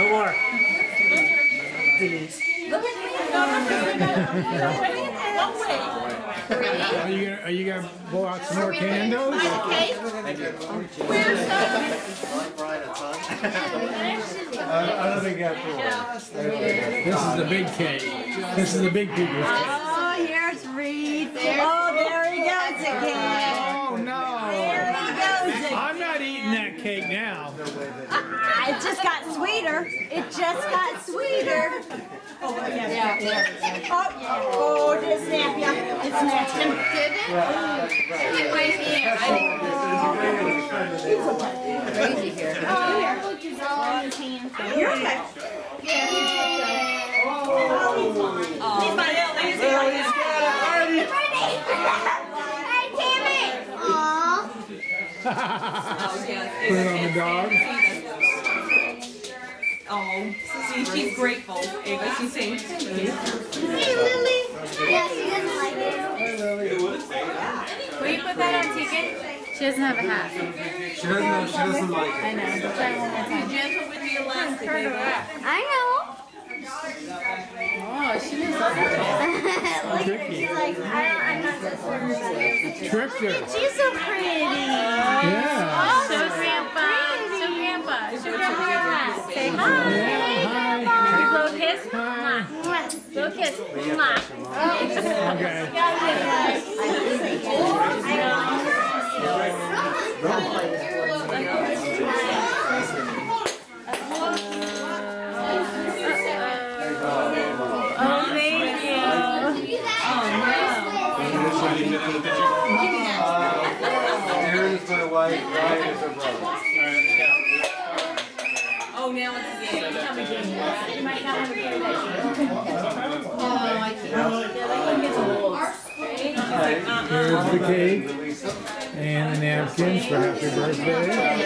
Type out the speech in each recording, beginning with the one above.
more. Denise. Are you gonna blow out some more candles? Where's I don't think that's four. This is the big cake. This is the big people's cake. Oh, here's Reed. Oh, there he goes again. Oh no! There he goes again. I'm not eating that cake now. It just got sweeter. It just got sweeter. Oh, did it snap you? It snapped him. Did it? Hit my hand. Crazy here. Oh, it's all in his hand. You're okay. He's my little lazy. Well, he's got a party. Hey, Tammy. Aww. Put it on the dog. Oh, see, she's grateful. Ava, she sings. Hey, Lily. Yeah, she doesn't like it. Will you put that on Tegan? She doesn't have a hat. She doesn't know. She doesn't like it. I know. Try one more time. Be gentle with the elastic, Ava. I know. Oh, she knows all that. Look at her. She's like, I'm not so sure. Tricked her. She's so pretty. Yeah. Show Grandpa. Show Grandpa. Show Grandpa your hat. Say hi. Yeah, hi. You blow a kiss? Hi. Blow a kiss. Mwah. Okay. Oh, thank you. Aaron is my wife. Ryan is her brother. Oh, now it's a game. Tell me, Jamie. You might not want to play that Here's the cake and the napkins for happy birthday.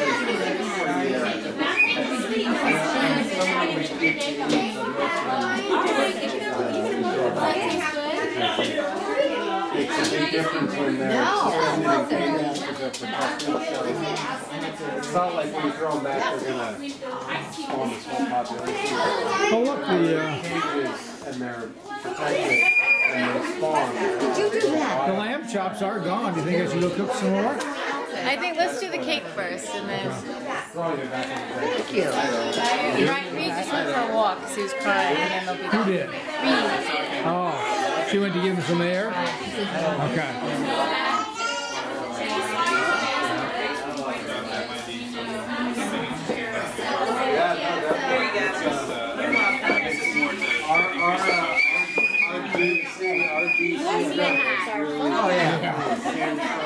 It's a big difference when they're spending and getting because they're protected. It's not like when you throw them back, they're gonna spawn this whole population. Oh look, the Cages and they're protected and they spawn. the lamb chops are gone. Do you think I should go cook some more? I think let's do the cake first and then. Throwing it back in the plate. Thank you. Right, Reed just went for a walk because he was crying and then they'll be Who done. did? Reed. Oh, she went to give him some air? Okay. RDC. Oh yeah.